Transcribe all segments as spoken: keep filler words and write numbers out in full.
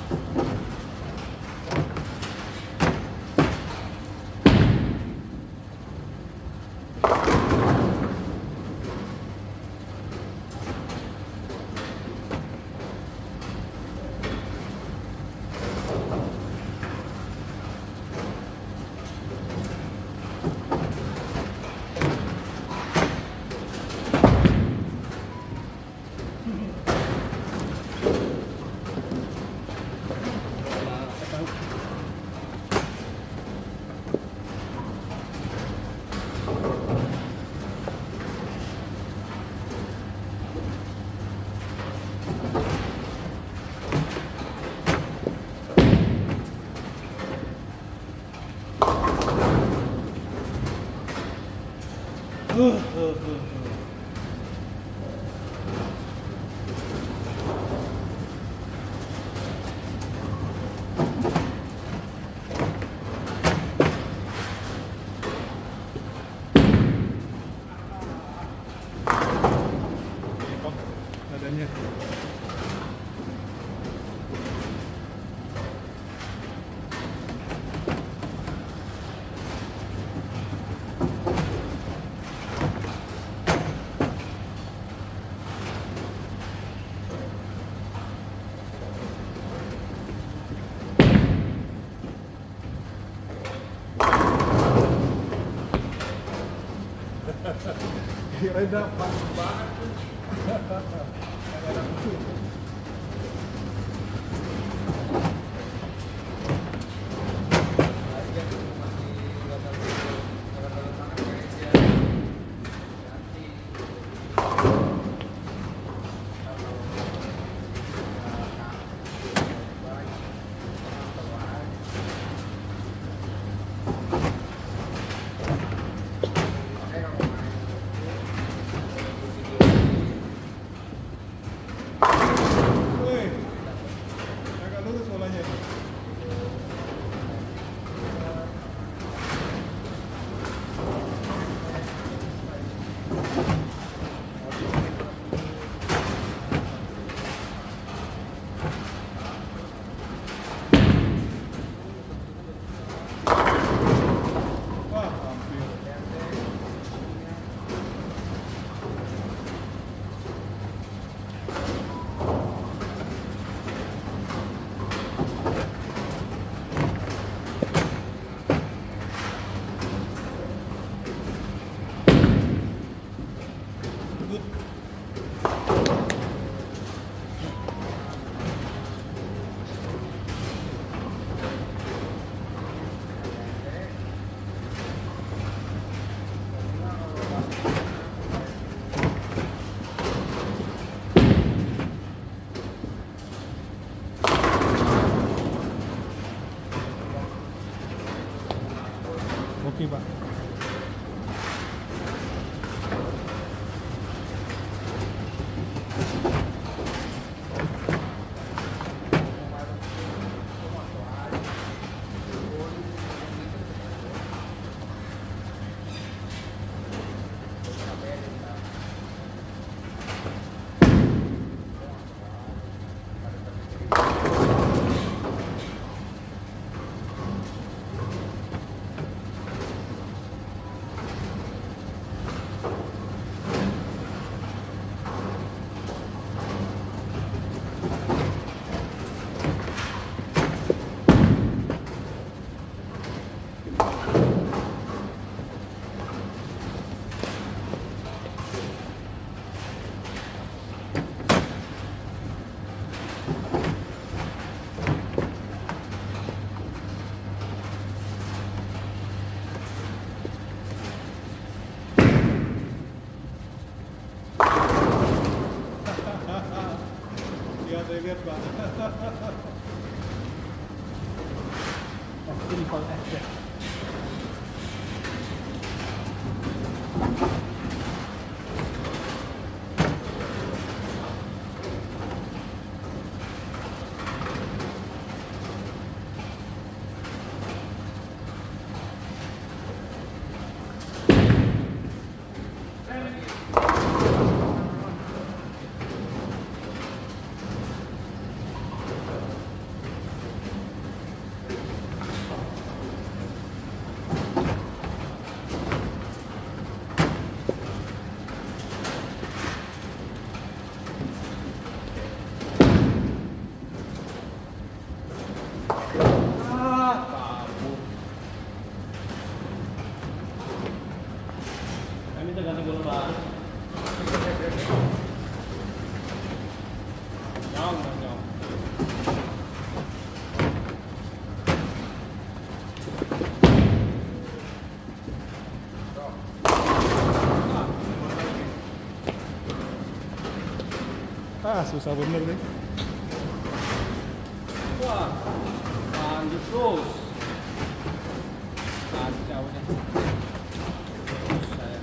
Kirain dapat banget. Oke, Pak. Saya lihat, Pak. Oh, ini kalau es ya. Nyong, nyong. Ah, susah bener nih. Wah, lanjut terus. Kacau deh. Terus saya.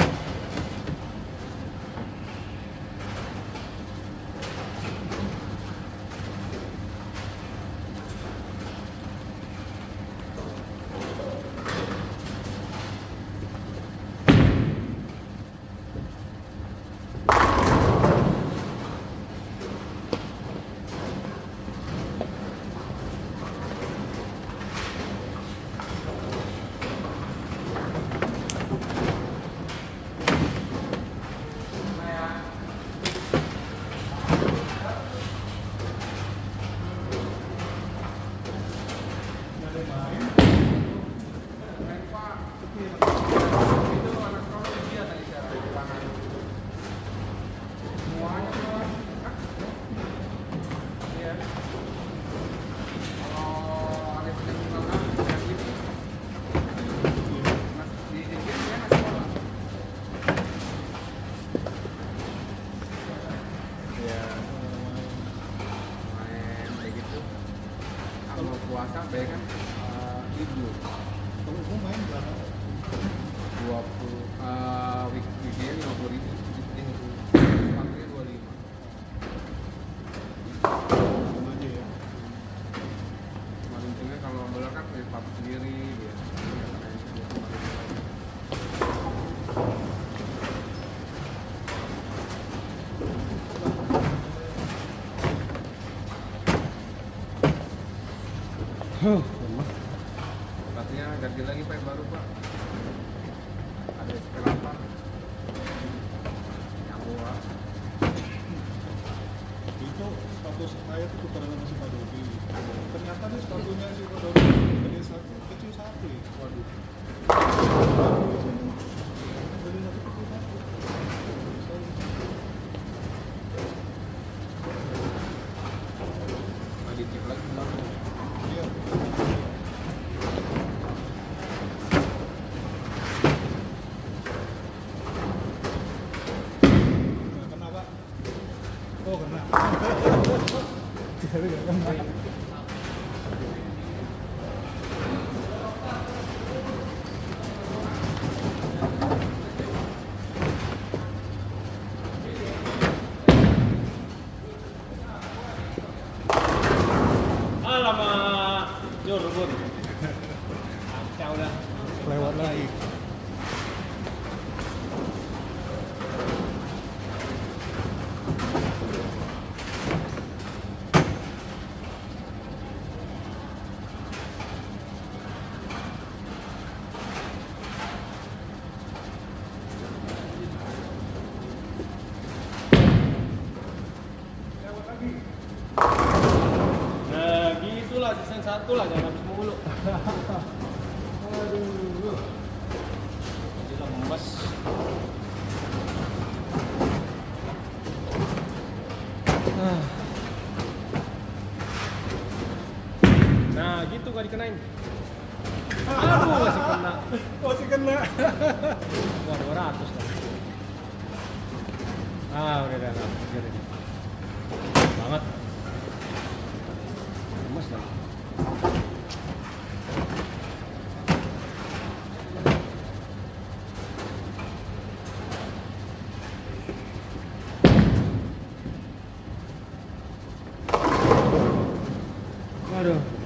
Puasa baik kan uh, libur. Kamu kamu main berapa? dua puluh uh, week weekend lima puluh ribu, waktunya dua puluh lima. Sama aja ya. Cuma untungnya kalau bola kan punya sepatu sendiri dia. Huh, Sepatunya ganti lagi Pak yang baru Pak. Ada S P delapan. Yang murah. itu sepatu saya tuh tukeran sama si Pak Dodi. Ternyata nih sepatunya si Pak Dodi gede satu, kecil satu. Waduh. Gede satu, kecil satu. Nah, dicek lagi Pak. Iya. Nggak kena, Pak. Oh, kena. Jadi nggak kena. Alamak, jor bun. Kacau dah. Lewat lagi. Nah, gitulah season satu lah, jangan habis mulu. Aduh. Jadi lemes. Ah. Nah, gitu gak dikenain. Aduh, masih kena. Masih kena. Wah, dua ratus lah. Ah, udah dah, nggak pikir ini. Banget. Lemes lagi. Aduh.